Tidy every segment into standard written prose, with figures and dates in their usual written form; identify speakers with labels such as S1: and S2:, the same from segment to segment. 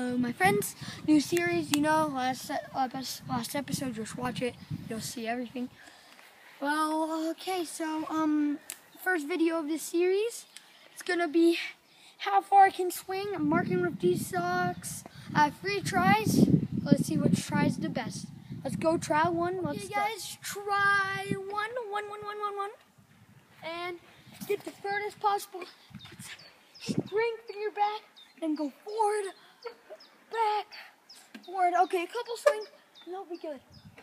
S1: my friends, new series, you know, last episode, just watch it, you'll see everything. Well, okay, so, first video of this series, it's gonna be how far I can swing. I'm marking with these socks. I have 3 tries. Let's see which tries the best. Let's go try one. Okay, guys, try one, and get the furthest possible. Strength in your back, then go forward, back, forward. Okay, a couple swings, and that'll be good.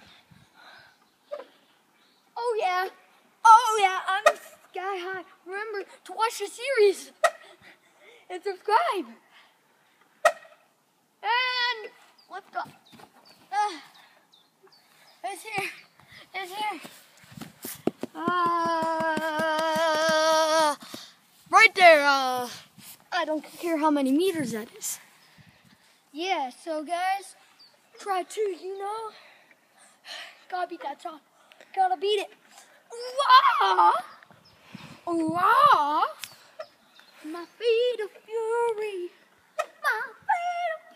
S1: Oh yeah, I'm sky high. Remember to watch the series and subscribe. And lift up. It's here. Right there. I don't care how many meters that is. Yeah, so guys, try 2, you know. Gotta beat that song. Gotta beat it. Wah! Wah! My feet of fury. My feet of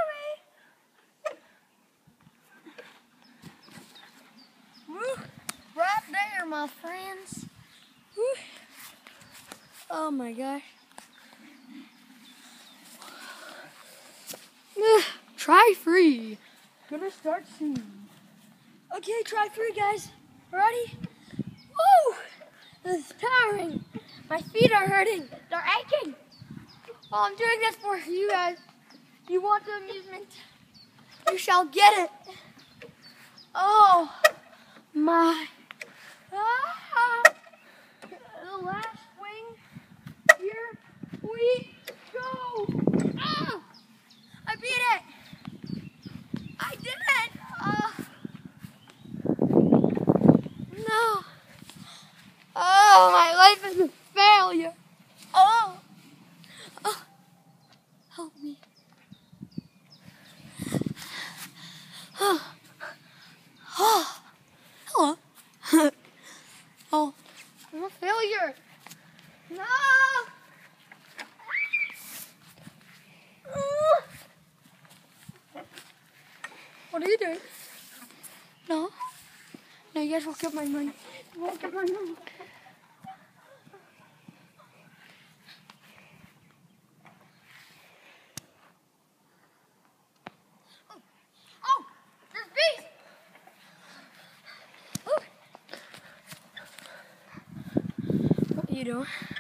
S1: fury. Woo! Right there, my friends. Woo! Oh my gosh. Try 3. Gonna start soon. Okay, try 3, guys. Ready? Woo! This is tiring. My feet are hurting. They're aching. Oh, I'm doing this for you guys. You want the amusement? You shall get it. Oh my. The last swing. Here we go. Ah! I beat it. I did it. No. Oh, my life is a failure. Oh. Help me. Hello. Oh, I'm a failure. No. What are you doing? No. No, you guys won't get my money. You won't get my money. Oh, there's bees. What are you doing?